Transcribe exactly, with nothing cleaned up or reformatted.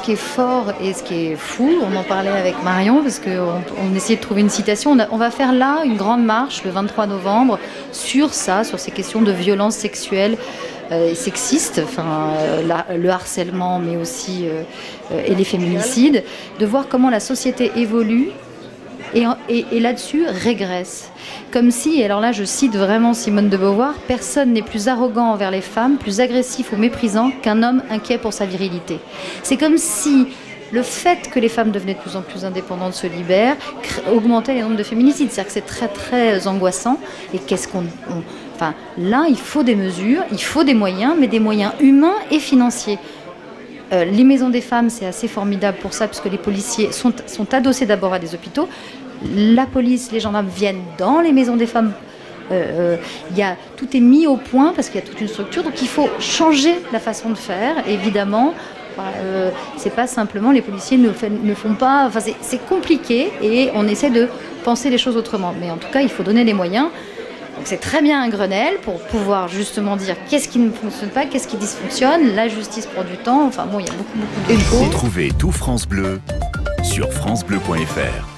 ce qui est fort et ce qui est fou, on en parlait avec Marion, parce qu'on on essayait de trouver une citation. On, a, on va faire là une grande marche le vingt-trois novembre sur ça, sur ces questions de violence sexuelle euh, et sexiste, enfin, euh, la, le harcèlement, mais aussi euh, euh, et les féminicides, de voir comment la société évolue et, et, et là-dessus régresse. Comme si, alors là je cite vraiment Simone de Beauvoir, personne n'est plus arrogant envers les femmes, plus agressif ou méprisant qu'un homme inquiet pour sa virilité. C'est comme si le fait que les femmes devenaient de plus en plus indépendantes, se libèrent, augmentait les nombres de féminicides. C'est-à-dire que c'est très très angoissant. Et qu'est-ce qu'on... On, enfin, là, il faut des mesures, il faut des moyens, mais des moyens humains et financiers. Euh, les maisons des femmes, c'est assez formidable pour ça, puisque les policiers sont, sont adossés d'abord à des hôpitaux. La police, les gendarmes viennent dans les maisons des femmes. Euh, euh, y a, tout est mis au point parce qu'il y a toute une structure. Donc il faut changer la façon de faire, évidemment. Euh, c'est pas simplement les policiers ne, fait, ne font pas. Enfin, c'est, c'est compliqué et on essaie de penser les choses autrement. Mais en tout cas, il faut donner les moyens. Donc c'est très bien un Grenelle pour pouvoir justement dire qu'est-ce qui ne fonctionne pas, qu'est-ce qui dysfonctionne. La justice prend du temps. Enfin bon, il y a beaucoup, beaucoup de choses. Retrouvez tout France Bleu sur francebleu point fr.